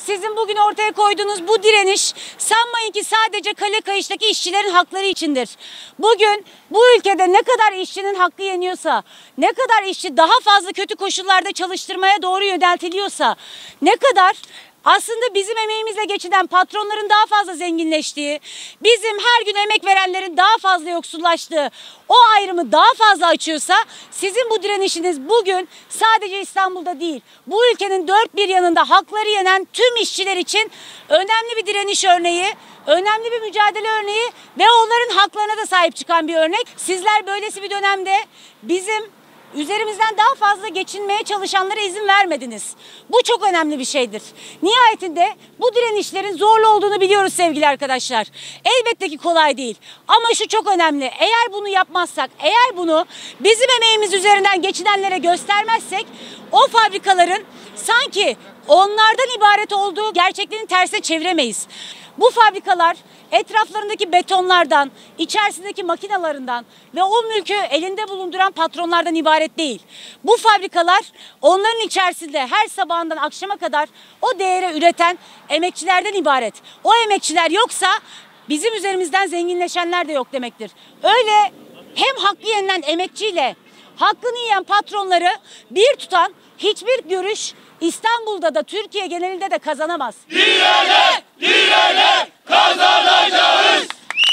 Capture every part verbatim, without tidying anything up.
Sizin bugün ortaya koyduğunuz bu direniş sanmayın ki sadece Kale Kayış'taki işçilerin hakları içindir. Bugün bu ülkede ne kadar işçinin hakkı yeniyorsa, ne kadar işçi daha fazla kötü koşullarda çalıştırmaya doğru yöneltiliyorsa, ne kadar aslında bizim emeğimizle geçinen patronların daha fazla zenginleştiği, bizim her gün emek verenlerin daha fazla yoksullaştığı o ayrımı daha fazla açıyorsa, sizin bu direnişiniz bugün sadece İstanbul'da değil, bu ülkenin dört bir yanında hakları yenen tüm işçiler için önemli bir direniş örneği, önemli bir mücadele örneği ve onların haklarına da sahip çıkan bir örnek. Sizler böylesi bir dönemde bizim üzerimizden daha fazla geçinmeye çalışanlara izin vermediniz. Bu çok önemli bir şeydir. Nihayetinde bu direnişlerin zorlu olduğunu biliyoruz sevgili arkadaşlar. Elbette ki kolay değil. Ama şu çok önemli. Eğer bunu yapmazsak, eğer bunu bizim emeğimiz üzerinden geçinenlere göstermezsek, o fabrikaların sanki onlardan ibaret olduğu gerçekliğini tersine çeviremeyiz. Bu fabrikalar etraflarındaki betonlardan, içerisindeki makinalarından ve o mülkü elinde bulunduran patronlardan ibaret değil. Bu fabrikalar onların içerisinde her sabahından akşama kadar o değeri üreten emekçilerden ibaret. O emekçiler yoksa bizim üzerimizden zenginleşenler de yok demektir. Öyle hem hakkı yenilen emekçiyle hakkını yiyen patronları bir tutan hiçbir görüş İstanbul'da da Türkiye genelinde de kazanamaz. Direne, direne kazanacağız.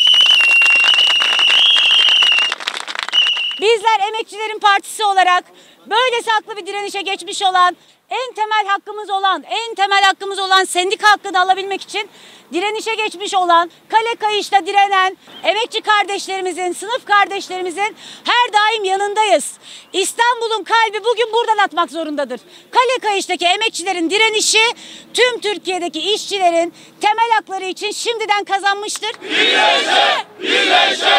Bizler Emekçilerin Partisi olarak böylesi haklı bir direnişe geçmiş olan, en temel hakkımız olan, en temel hakkımız olan sendika hakkını alabilmek için direnişe geçmiş olan, Kale Kayış'ta direnen emekçi kardeşlerimizin, sınıf kardeşlerimizin her daim yanındayız. İstanbul'un kalbi bugün buradan atmak zorundadır. Kale Kayış'taki emekçilerin direnişi tüm Türkiye'deki işçilerin temel hakları için şimdiden kazanmıştır. Birleşe, birleşe.